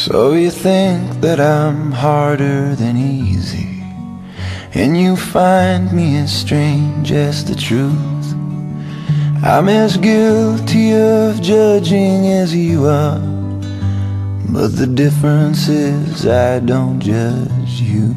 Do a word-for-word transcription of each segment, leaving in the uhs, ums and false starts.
So you think that I'm harder than easy, and you find me as strange as the truth. I'm as guilty of judging as you are, but the difference is I don't judge you.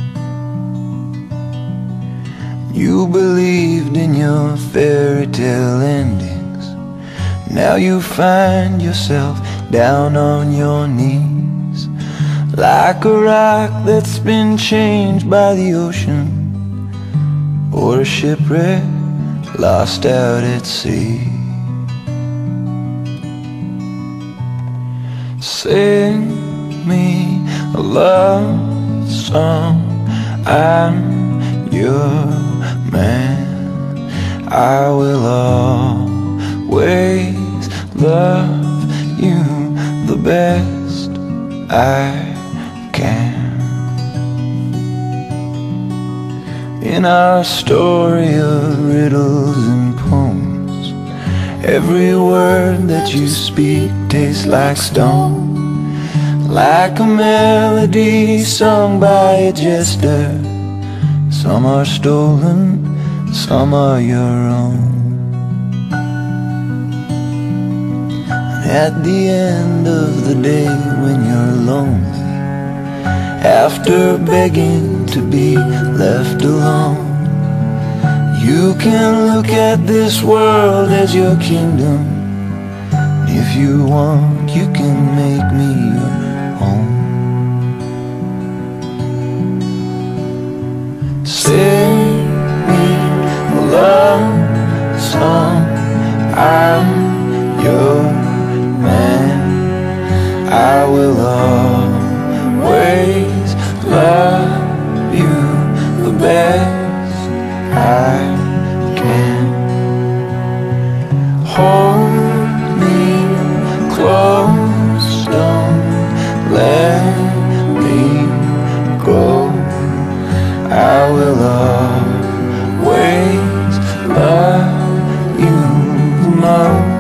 You believed in your fairy tale endings. Now you find yourself down on your knees, like a rock that's been changed by the ocean, or a shipwreck lost out at sea. Sing me a love song, I'm your man. I will always love you the best I can. In our story of riddles and poems, every word that you speak tastes like stone, like a melody sung by a jester. Some are stolen, some are your own. At the end of the day, when you're lonely, after begging to be left alone, you can look at this world as your kingdom. If you want, you can make me your home. Sing me a love song, I'm your man. I will always love you the best I can. Hold me close, don't let me go. I will always love you the most.